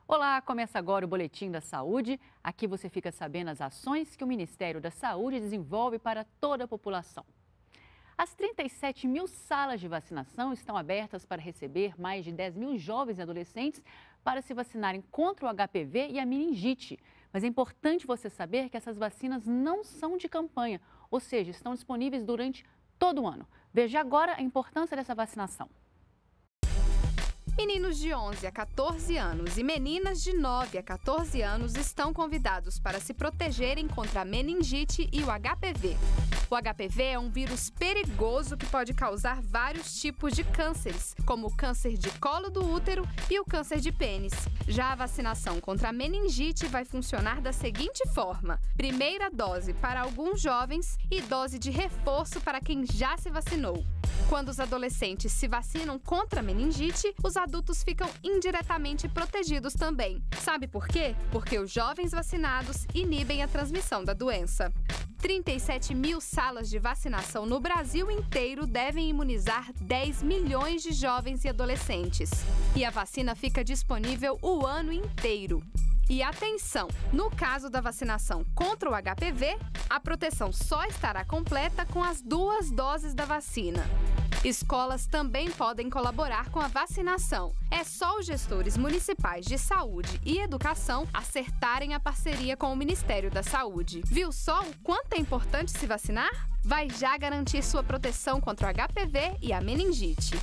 Olá, começa agora o Boletim da Saúde. Aqui você fica sabendo as ações que o Ministério da Saúde desenvolve para toda a população. As 37 mil salas de vacinação estão abertas para receber mais de 10 mil jovens e adolescentes para se vacinarem contra o HPV e a meningite. Mas é importante você saber que essas vacinas não são de campanha, ou seja, estão disponíveis durante todo o ano. Veja agora a importância dessa vacinação. Meninos de 11 a 14 anos e meninas de 9 a 14 anos estão convidados para se protegerem contra a meningite e o HPV. O HPV é um vírus perigoso que pode causar vários tipos de cânceres, como o câncer de colo do útero e o câncer de pênis. Já a vacinação contra a meningite vai funcionar da seguinte forma: primeira dose para alguns jovens e dose de reforço para quem já se vacinou. Quando os adolescentes se vacinam contra a meningite, os adultos ficam indiretamente protegidos também. Sabe por quê? Porque os jovens vacinados inibem a transmissão da doença. 37 mil salas de vacinação no Brasil inteiro devem imunizar 10 milhões de jovens e adolescentes. E a vacina fica disponível o ano inteiro. E atenção, no caso da vacinação contra o HPV, a proteção só estará completa com as 2 doses da vacina. Escolas também podem colaborar com a vacinação. É só os gestores municipais de saúde e educação acertarem a parceria com o Ministério da Saúde. Viu só o quanto é importante se vacinar? Vai já garantir sua proteção contra o HPV e a meningite.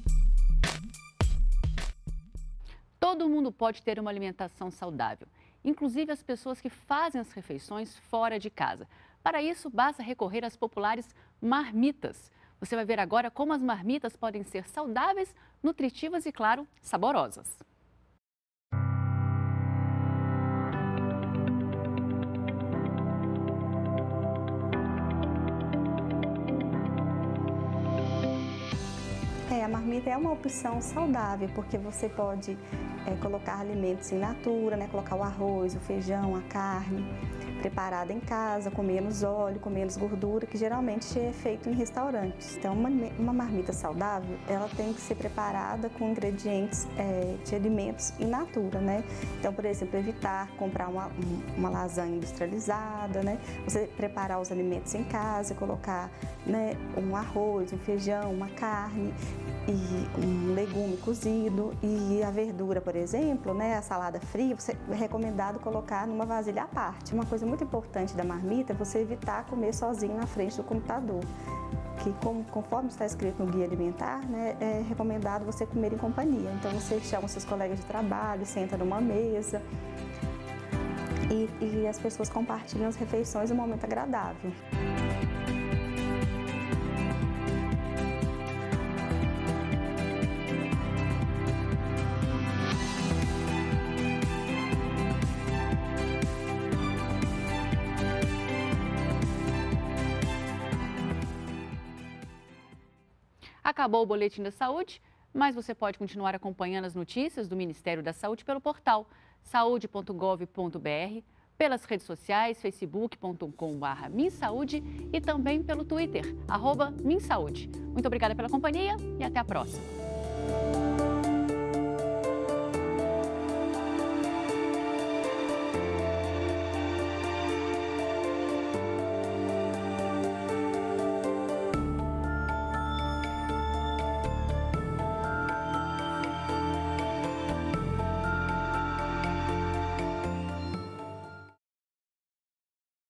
Todo mundo pode ter uma alimentação saudável, inclusive as pessoas que fazem as refeições fora de casa. Para isso, basta recorrer às populares marmitas. Você vai ver agora como as marmitas podem ser saudáveis, nutritivas e, claro, saborosas. A marmita é uma opção saudável, porque você pode colocar alimentos in natura, colocar o arroz, o feijão, a carne, preparada em casa, com menos óleo, com menos gordura, que geralmente é feito em restaurantes. Então, uma marmita saudável, ela tem que ser preparada com ingredientes de alimentos in natura, Então, por exemplo, evitar comprar uma lasanha industrializada, Você preparar os alimentos em casa, colocar um arroz, um feijão, uma carne e um legume cozido e a verdura, por exemplo, a salada fria, é recomendado colocar numa vasilha à parte. Uma coisa muito importante da marmita é você evitar comer sozinho na frente do computador, que conforme está escrito no guia alimentar, é recomendado você comer em companhia. Então você chama seus colegas de trabalho, senta numa mesa e as pessoas compartilham as refeições em um momento agradável. Acabou o Boletim da Saúde, mas você pode continuar acompanhando as notícias do Ministério da Saúde pelo portal saude.gov.br, pelas redes sociais, facebook.com/minsaude e também pelo Twitter, @minsaude. Muito obrigada pela companhia e até a próxima.